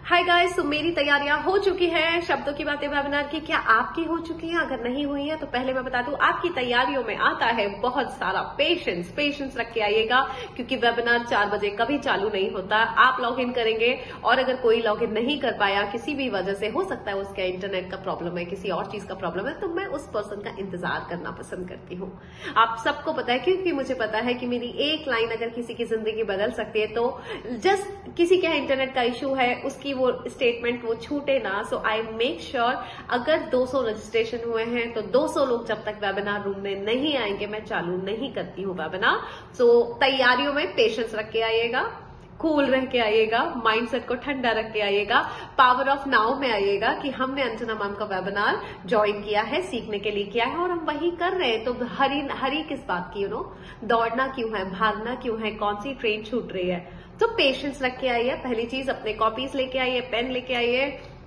Hi guys, तो मेरी तैयारियां हो चुकी हैं शब्दों की बातें वेबिनार की। क्या आपकी हो चुकी हैं? अगर नहीं हुई है तो पहले मैं बता दूं, आपकी तैयारियों में आता है बहुत सारा पेशेंस रख के आइएगा, क्योंकि वेबिनार 4 बजे कभी चालू नहीं होता। आप लॉग इन करेंगे और अगर कोई लॉग इन नहीं कर पाया किसी भी वजह से, हो सकता है उसका इंटरनेट का प्रॉब्लम है, किसी और चीज का प्रॉब्लम है, तो मैं उस पर्सन का इंतजार करना पसंद करती हूँ। आप सबको पता है, क्योंकि मुझे पता है कि मेरी एक लाइन अगर किसी की जिंदगी बदल सकती है, तो जस्ट किसी के इंटरनेट का इश्यू है, उसकी वो स्टेटमेंट वो छूटे ना। सो आई मेक श्योर अगर 200 रजिस्ट्रेशन हुए हैं तो 200 लोग जब तक वेबिनार रूम में नहीं आएंगे मैं चालू नहीं करती हूँ वेबिनार। सो तैयारियों में पेशेंस रख के आइएगा, कूल रह के आइएगा, माइंडसेट को ठंडा रख के आइएगा, पावर ऑफ नाउ में आइएगा कि हमने अंजना मैम का वेबिनार ज्वाइन किया है, सीखने के लिए किया है और हम वही कर रहे हैं। तो हरी किस बात की, दौड़ना क्यों है, भागना क्यों है, कौन सी ट्रेन छूट रही है। तो पेशेंस रख के आइए। पहली चीज, अपने कॉपीज लेके आइए, पेन लेके आइए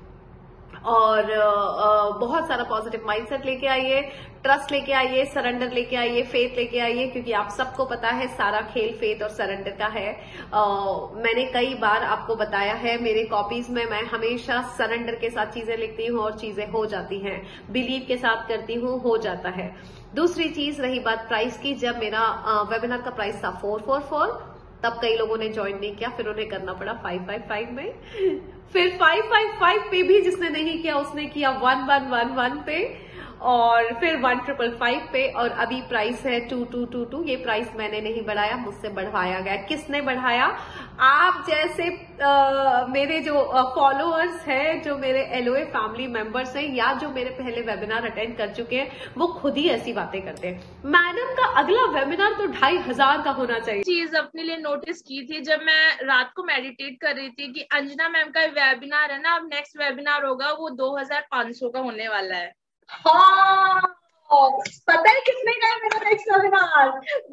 और बहुत सारा पॉजिटिव माइंडसेट लेके आइए, ट्रस्ट लेके आइए, सरेंडर लेके आइए, फेथ लेके आइए, क्योंकि आप सबको पता है सारा खेल फेथ और सरेंडर का है। मैंने कई बार आपको बताया है, मेरे कॉपीज में मैं हमेशा सरेंडर के साथ चीजें लिखती हूँ और चीजें हो जाती हैं, बिलीव के साथ करती हूँ, हो जाता है। दूसरी चीज रही बात प्राइस की, जब मेरा वेबिनार का प्राइस था 444, तब कई लोगों ने ज्वाइन नहीं किया, फिर उन्हें करना पड़ा 555 में, फिर 555 पे भी जिसने नहीं किया उसने किया 1111 पे, और फिर 1555 पे, और अभी प्राइस है 2222। ये प्राइस मैंने नहीं बढ़ाया, मुझसे बढ़वाया गया। किसने बढ़ाया? आप जैसे मेरे जो फॉलोअर्स हैं, जो मेरे एलओए फैमिली मेंबर्स हैं, या जो मेरे पहले वेबिनार अटेंड कर चुके हैं, वो खुद ही ऐसी बातें करते हैं, मैडम का अगला वेबिनार तो 2500 का होना चाहिए। चीज अपने लिए नोटिस की थी जब मैं रात को मेडिटेट कर रही थी कि अंजना मैम का वेबिनार है ना, अब नेक्स्ट वेबिनार होगा वो 2500 का होने वाला है। हाँ, पता है कितने का है मेरा नेक्स्ट वेबिनार?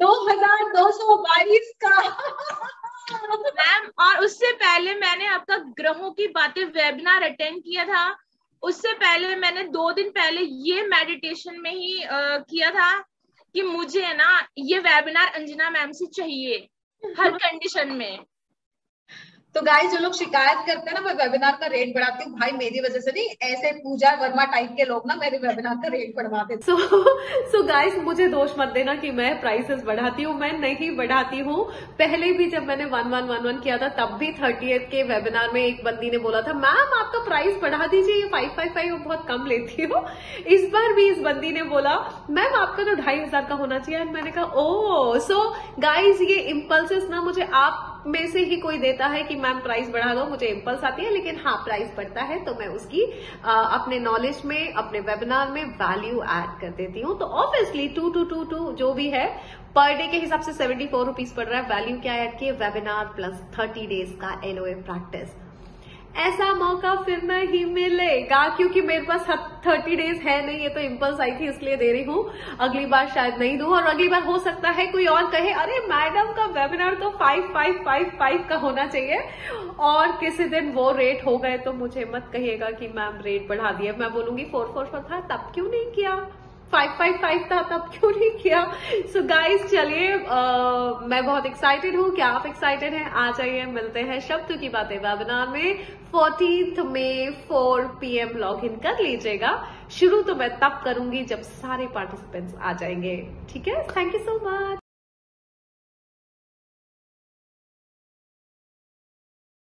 2222 का। मैम, और उससे पहले मैंने आपका ग्रहों की बातें वेबिनार अटेंड किया था। उससे पहले मैंने 2 दिन पहले ये मेडिटेशन में ही किया था कि मुझे है ना ये वेबिनार अंजना मैम से चाहिए हर कंडीशन में। तो गाइस, जो लोग शिकायत करते हैं ना मैं वेबिनार का रेट बढ़ाती हूँ, भाई मेरी वजह से नहीं, ऐसे पूजा वर्मा टाइप के लोग ना मेरे वेबिनार का रेट बढ़वाते हैं। सो गाइस, मुझे दोष मत देना कि मैं प्राइसेस बढ़ाती हूँ, मैं नहीं बढ़ाती हूँ। पहले भी जब मैंने 1111 किया था, तब भी 30th के वेबिनार में एक बंदी ने बोला था, मैम आपका प्राइस बढ़ा दीजिए, ये 555 बहुत कम लेती हो। इस बार भी इस बंदी ने बोला, मैम आपका तो 2500 का होना चाहिए। मैंने कहा ओह। सो गाइस, ये इम्पल्सेस ना मुझे आप में से ही कोई देता है कि मैम प्राइस बढ़ा दो, मुझे इम्पल्स आती है, लेकिन हाँ प्राइस बढ़ता है तो मैं उसकी अपने नॉलेज में, अपने वेबिनार में वैल्यू ऐड कर देती हूँ। तो ऑब्वियसली 2222 जो भी है पर डे के हिसाब से 74 रुपीज पड़ रहा है। वैल्यू क्या ऐड किए? वेबिनार प्लस 30 डेज का एलओए प्रैक्टिस। ऐसा मौका फिर नहीं मिलेगा, क्योंकि मेरे पास 30 डेज है नहीं, ये तो इम्पल्स आई थी इसलिए दे रही हूँ, अगली बार शायद नहीं दूं। और अगली बार हो सकता है कोई और कहे, अरे मैडम का वेबिनार तो 5555 का होना चाहिए, और किसी दिन वो रेट हो गए तो मुझे मत कहिएगा कि मैम रेट बढ़ा दिया। मैं बोलूंगी 444 था तब क्यों नहीं किया, 555 था तब क्यों नहीं किया। सो गाइस, चलिए, मैं बहुत एक्साइटेड हूँ। क्या आप एक्साइटेड हैं? आ जाइए, मिलते हैं शब्दों की बातें वेबिनार में 14 मई 4 PM लॉग इन कर लीजिएगा। शुरू तो मैं तब करूंगी जब सारे पार्टिसिपेंट्स आ जाएंगे, ठीक है? Thank you so much.